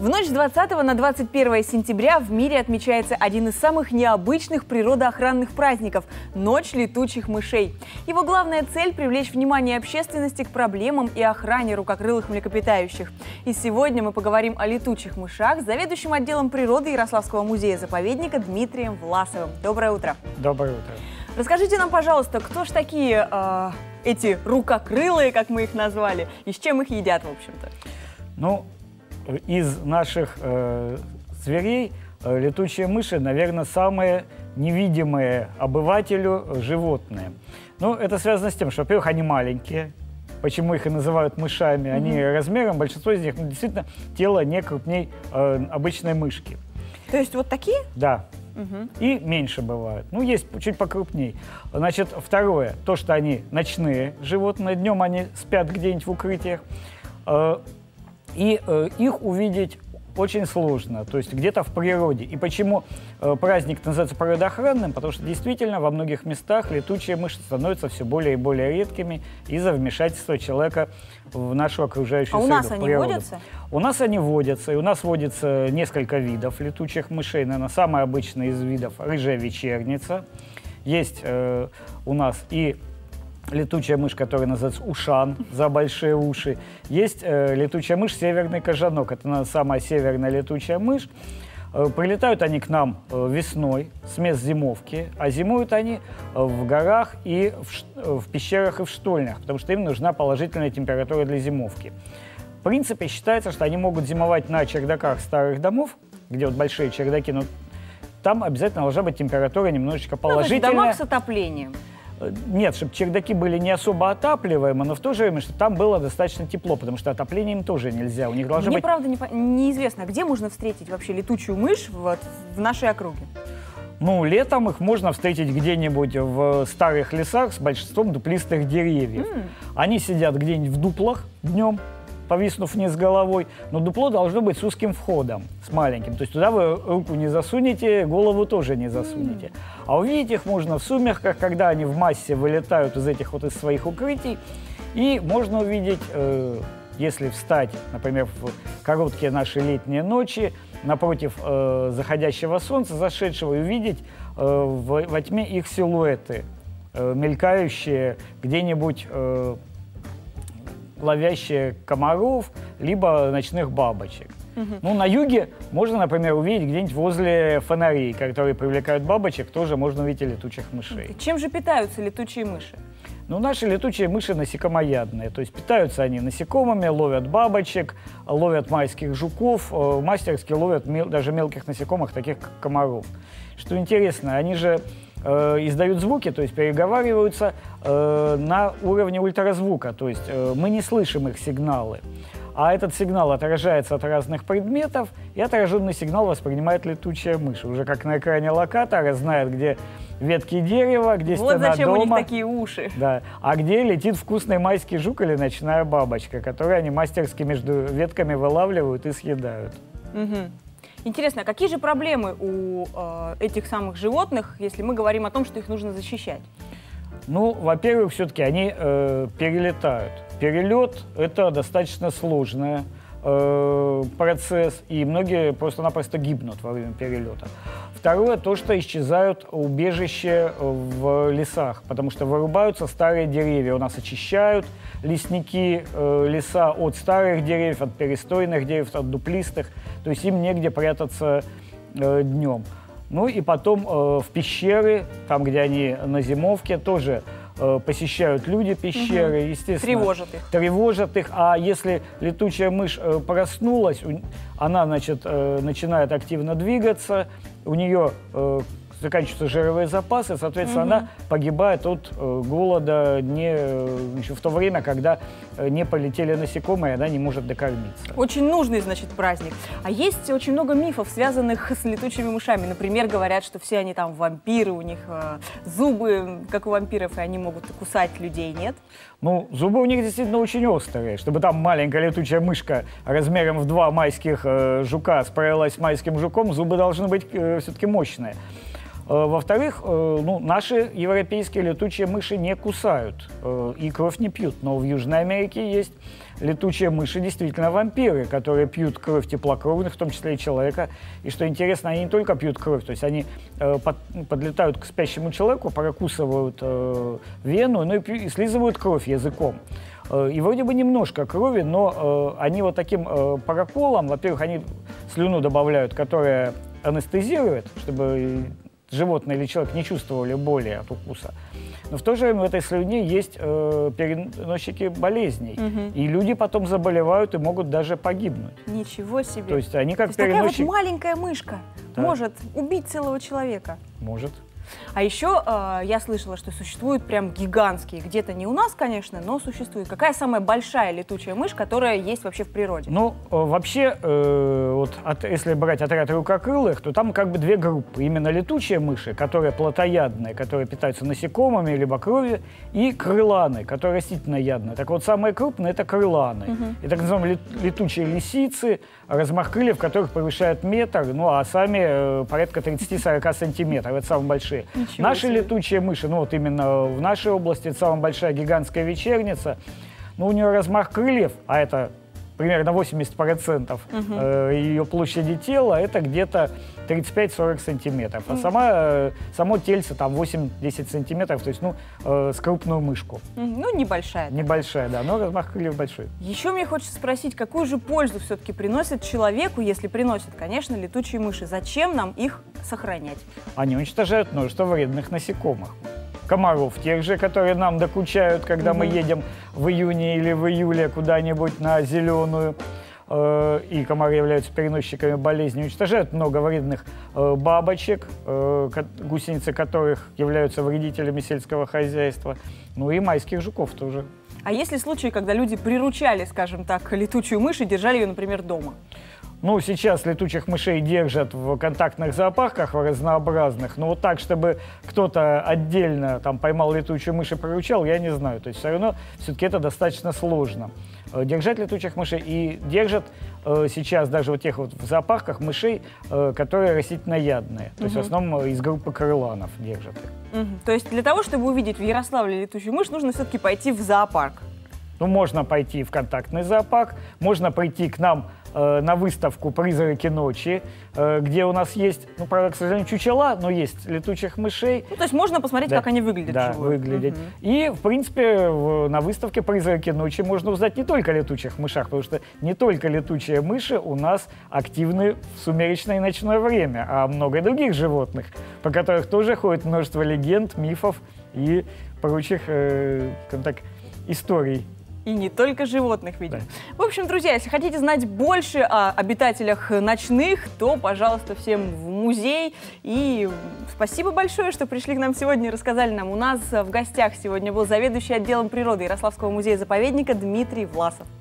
В ночь с 20 на 21 сентября в мире отмечается один из самых необычных природоохранных праздников – Ночь летучих мышей. Его главная цель – привлечь внимание общественности к проблемам и охране рукокрылых млекопитающих. И сегодня мы поговорим о летучих мышах с заведующим отделом природы Ярославского музея-заповедника Дмитрием Власовым. Доброе утро. Доброе утро. Расскажите нам, пожалуйста, кто ж такие эти рукокрылые, как мы их назвали, и с чем их едят, в общем-то? Ну, из наших зверей летучие мыши, наверное, самые невидимые обывателю животные. Ну, это связано с тем, что, во-первых, они маленькие. Почему их и называют мышами? Они размером, большинство из них, действительно, тело не крупней обычной мышки. То есть вот такие? Да. И меньше бывают. Ну, есть чуть покрупней. Значит, второе, то, что они ночные животные, днем они спят где-нибудь в укрытиях. И их увидеть очень сложно, то есть где-то в природе. И почему праздник называется природоохранным? Потому что действительно во многих местах летучие мыши становятся все более и более редкими из-за вмешательства человека в нашу окружающую среду. А у нас они водятся? У нас они водятся, и у нас водится несколько видов летучих мышей. Наверное, самый обычный из видов – рыжая вечерница. Есть у нас и летучая мышь, которая называется ушан, за большие уши. Есть летучая мышь северный кожанок. Это самая северная летучая мышь. Прилетают они к нам весной с мест зимовки, а зимуют они в горах и в пещерах и в штольнях, потому что им нужна положительная температура для зимовки. В принципе, считается, что они могут зимовать на чердаках старых домов, где вот большие чердаки, но там обязательно должна быть температура немножечко положительная. Ну, то есть дома с отоплением. Нет, чтобы чердаки были не особо отапливаемы, но в то же время, что там было достаточно тепло, потому что отопление им тоже нельзя. У них должно Мне, быть... правда, неизвестно, где можно встретить вообще летучую мышь в нашей округе? Ну, летом их можно встретить где-нибудь в старых лесах с большинством дуплистых деревьев. Они сидят где-нибудь в дуплах днем, повиснув вниз головой, но дупло должно быть с узким входом, с маленьким. То есть туда вы руку не засунете, голову тоже не засунете. А увидеть их можно в сумерках, когда они в массе вылетают из своих укрытий. И можно увидеть, если встать, например, в короткие наши летние ночи, напротив заходящего солнца, зашедшего, и увидеть во тьме их силуэты, мелькающие где-нибудь, ловящие комаров, либо ночных бабочек. Ну, на юге можно, например, увидеть где-нибудь возле фонарей, которые привлекают бабочек, тоже можно увидеть летучих мышей. Чем же питаются летучие мыши? Ну, наши летучие мыши насекомоядные, то есть питаются они насекомыми, ловят бабочек, ловят майских жуков, мастерски ловят даже мелких насекомых, таких как комаров. Что интересно, они же издают звуки, то есть переговариваются на уровне ультразвука, то есть мы не слышим их сигналы. А этот сигнал отражается от разных предметов, и отраженный сигнал воспринимает летучая мышь. Уже как на экране локатора знает, где ветки дерева, где стена дома. Вот зачем у них такие уши. Да. А где летит вкусный майский жук или ночная бабочка, которую они мастерски между ветками вылавливают и съедают. Интересно, а какие же проблемы у этих самых животных, если мы говорим о том, что их нужно защищать? Ну, во-первых, все-таки они перелетают. Перелет – это достаточно сложный процесс, и многие просто-напросто гибнут во время перелета. Второе – то, что исчезают убежища в лесах, потому что вырубаются старые деревья. У нас очищают лесники леса от старых деревьев, от перестойных деревьев, от дуплистых, то есть им негде прятаться днем. Ну и потом в пещеры, там, где они на зимовке, тоже посещают люди пещеры, естественно. Тревожат их. А если летучая мышь проснулась, она, значит, начинает активно двигаться, у нее заканчиваются жировые запасы, соответственно, она погибает от голода еще в то время, когда не полетели насекомые, она не может докормиться. Очень нужный, значит, праздник. А есть очень много мифов, связанных с летучими мышами. Например, говорят, что все они там вампиры, у них зубы, как у вампиров, и они могут кусать людей, нет? Ну, зубы у них действительно очень острые. Чтобы там маленькая летучая мышка размером в 2 майских жука справилась с майским жуком, зубы должны быть все-таки мощные. Во-вторых, ну, наши европейские летучие мыши не кусают и кровь не пьют. Но в Южной Америке есть летучие мыши, действительно вампиры, которые пьют кровь теплокровных, в том числе и человека. И что интересно, они не только пьют кровь, то есть они подлетают к спящему человеку, прокусывают вену, ну и слизывают кровь языком. И вроде бы немножко крови, но они вот таким проколом, во-первых, они слюну добавляют, которая анестезирует, чтобы животное или человек не чувствовали боли от укуса. Но в то же время в этой слюне есть переносчики болезней. И люди потом заболевают и могут даже погибнуть. Ничего себе. То есть они как такая вот маленькая мышка может убить целого человека. Может. А еще я слышала, что существуют прям гигантские, где-то не у нас, конечно, но существует. Какая самая большая летучая мышь, которая есть вообще в природе? Ну, вообще, вот если брать отряд рукокрылых, то там как бы две группы. Именно летучие мыши, которые плотоядные, которые питаются насекомыми, либо кровью, и крыланы, которые растительноядные. Так вот, самые крупные – это крыланы. И так называемые летучие лисицы, размах крыльев которых превышает метр, ну, а сами порядка 30-40 сантиметров. Это самые большие. Наши летучие мыши, ну вот именно в нашей области, это самая большая гигантская вечерница, ну у нее размах крыльев, а это примерно 80% ее площади тела, это где-то 35-40 сантиметров. А само тельце там 8-10 сантиметров, то есть, ну, с крупную мышку. Ну, небольшая. Небольшая, да, но размах крыльев большой. Еще мне хочется спросить, какую же пользу все-таки приносят человеку, если приносят, конечно, летучие мыши? Зачем нам их сохранять? Они уничтожают множество вредных насекомых. Комаров тех же, которые нам докучают, когда мы едем в июне или в июле куда-нибудь на зеленую, и комары являются переносчиками болезней, уничтожают много вредных бабочек, гусеницы которых являются вредителями сельского хозяйства, ну и майских жуков тоже. А есть ли случаи, когда люди приручали, скажем так, летучую мышь и держали ее, например, дома? Ну, сейчас летучих мышей держат в контактных зоопарках разнообразных, но вот так, чтобы кто-то отдельно там поймал летучую мышь и приручал, я не знаю. То есть все равно все-таки это достаточно сложно. Держать летучих мышей, и держат сейчас даже вот тех вот в зоопарках мышей, которые растительноядные. То есть в основном из группы крыланов держат их. То есть для того, чтобы увидеть в Ярославле летучую мышь, нужно все-таки пойти в зоопарк? Ну, можно пойти в контактный зоопарк, можно прийти к нам на выставку «Призраки ночи», где у нас есть, ну, правда, к сожалению, чучела, но есть летучих мышей. Ну, то есть можно посмотреть, как они выглядят. Да, выглядеть. И, в принципе, на выставке «Призраки ночи» можно узнать не только о летучих мышах, потому что не только летучие мыши у нас активны в сумеречное и ночное время, а много и других животных, по которых тоже ходит множество легенд, мифов и прочих, скажем так, историй. И не только животных, видимо. Да. В общем, друзья, если хотите знать больше о обитателях ночных, то, пожалуйста, всем в музей. И спасибо большое, что пришли к нам сегодня и рассказали нам. У нас в гостях сегодня был заведующий отделом природы Ярославского музея-заповедника Дмитрий Власов.